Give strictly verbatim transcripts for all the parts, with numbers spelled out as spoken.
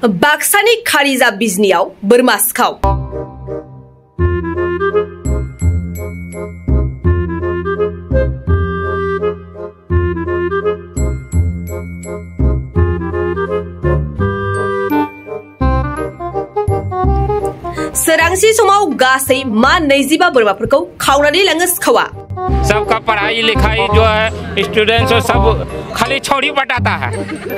बाक्सानि खारिजा बिजनियाव बोरमा सिखाव। सोरांसि समाव गासै मा नैजिबा बोरमाफोरखौ खावनानै लाङो सिखावा। सबका पढ़ाई लिखाई जो है स्टूडेंट्स सब खाली छोड़ी बटाता है।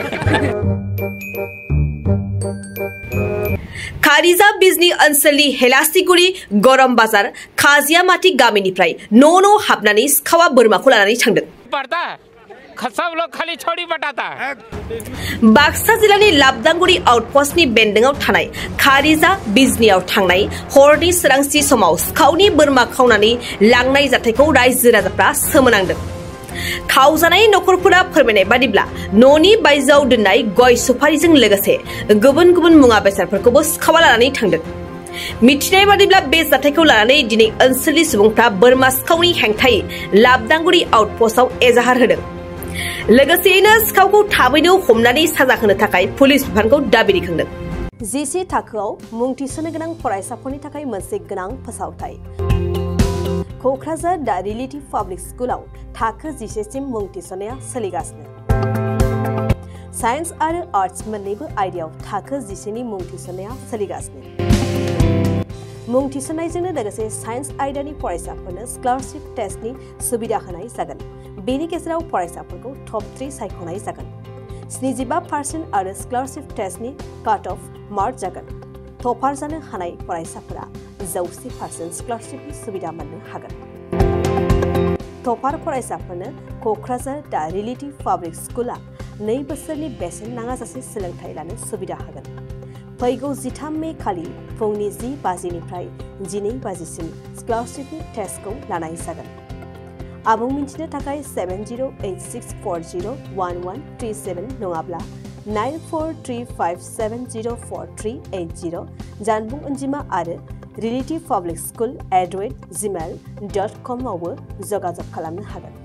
खारिजा बिजनी ओनसोलनि हेलासिगुरि गरम बाजार खाजियामाटी गामिनिफ्राय न' न' हाबनानै सिखावा बोरमाखौ लानानै थांदों। सब लोग खाली छोड़ी बटाता है। बाक्सा जिल्लानि लाबदांगुरि आउटपोस्टनि बेन्दोंआव थानाय खारिजा बिजनीयाव थांनाय हरनि सोरांसि समाव सिखावनि बोरमा खावनानै लांनाय जाथायखौ रायजो राजाफ्रा सोमोनांदों। खावजानाय नखरफोरा फोरमायनाय बादिब्ला न'नि बायजोआव दोननाय गय सुपारिजों लोगोसे गुबुन गुबुन मुवा बेसादफोरखौबो सिखावा लानानै थांदों। मिथिनाय बादिब्ला बे जाथायखौ लानानै दिनै ओनसोलनि सुबुंफ्रा बोरमा सिखावनि हेंथायै लाबदांगुरि आउटपोस्टआव एजाहार होदों। लोगोसेयैनो सिखावखौ थाबैनो हमनानै साजा होनो थाखाय पुलिस बिफानखौ दाबि दैखांदों। जिसे थाखोआव मुं थिसननो गोनां फरायसाफोरनि थाखाय मोनसे गोनां फोसावथाय। क'क्राझार दा रिलेटिभ पाब्लिक स्कुलाव थाखो जिसेसिम मुं थिसननाया सोलिगासिनो। साइन्स आरो आर्ट्स मोन्नैबो आयदायाव थाखो जिसेनि मुं थिसननाया सोलिगासिनो। मुं थिसननायजोंनो लोगोसे साइन्स आयदानि फरायसाफोरनो स्कलारशिप टेस्टनि सुबिदा होनाय जागोन। बेनि गेजेराव फरायसाफोरखौ टप थ्री सायख'नाय जागोन। स्निजिबा पार्सेन्ट आरो स्कलारशिप टेस्टनि काट अफ मार्क जागोन। टपार जानो हानाय फरायसाफोरा जौसे पार्सेन्ट स्कलारशिपनि सुबिदा मोननो हागोन। टपार फरायसाफोरनो क'क्राझार दा रिलेटिभ पाब्लिक स्कुला नै बोसोरनि बेसेन नाङाजासे सोलोंथाइ लानो सुबिदा होगोन। फैगौ जिथाम मे खालि फुंनि जि बाजिनिफ्राय जिनै बाजिसिम स्कलारशिपनि टेस्टखौ लानाय जागोन। आबुं मिन्थिनो थाखाय सेभेन जिर' ओइट six four zero' one one three seven नङाब्ला nine four three five seven zero' four three eight zero' जानबुं अनजिमा आरो relative public school at the rate gmail dot com आवबो जगाजग खालामनो हागोन।